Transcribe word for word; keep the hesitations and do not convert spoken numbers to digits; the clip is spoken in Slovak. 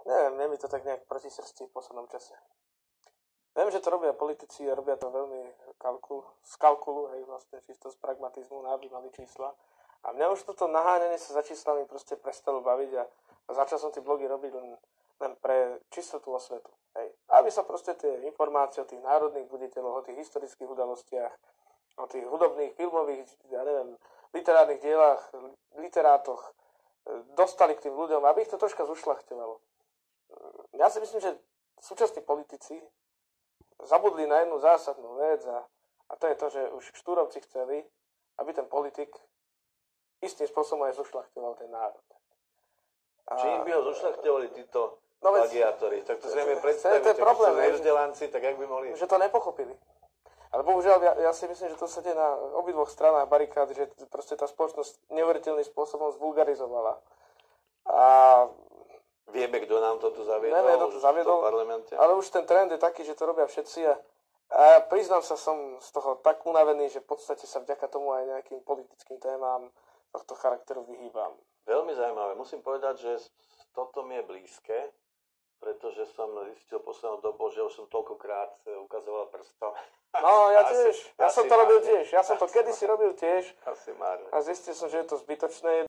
neviem, je mi to tak nejak proti srsti v poslednom čase. Viem, že to robia politici a robia to veľmi kalkul, z kalkulu, hej, vlastne čisto z pragmatizmu, aby mali čísla. A mňa už toto naháňanie sa za číslami proste prestalo baviť a, a začal som tie blogy robiť len, len pre čistotu osvetu. Hej. Aby sa proste tie informácie o tých národných buditeľoch, o tých historických udalostiach, o tých hudobných, filmových, ja neviem, literárnych dielách, literátoch dostali k tým ľuďom, aby ich to troška zušľachťovalo. Ja si myslím, že súčasní politici zabudli na jednu zásadnú vec a, a to je to, že už Štúrovci chceli, aby ten politik istým spôsobom aj zušľachťoval ten národ. A... Čím by ho zušľachťovali títo no plagiátori? Tak to si vieme predstaviť, to je problém, že nevzdelanci, tak jak by mohli... Že to nepochopili. Ale bohužiaľ, ja, ja si myslím, že to sa deje na obidvoch stranách barikád, že proste tá spoločnosť neuveriteľným spôsobom zvulgarizovala. A... Vieme, kto nám to tu zaviedol, Vieme, kto to zaviedol, v parlamente. Ale už ten trend je taký, že to robia všetci a, a priznám sa, som z toho tak unavený, že v podstate sa vďaka tomu aj nejakým politickým témam tohto charakteru vyhýbam. Veľmi zaujímavé. Musím povedať, že toto mi je blízke, pretože som zistil poslednou dobou, že už som toľkokrát ukazoval prstom. No, ja tiež. Asi, ja asi som to robil márne. tiež. Ja som to Asi kedysi robil tiež. Asi márne. A zistil som, že je to zbytočné.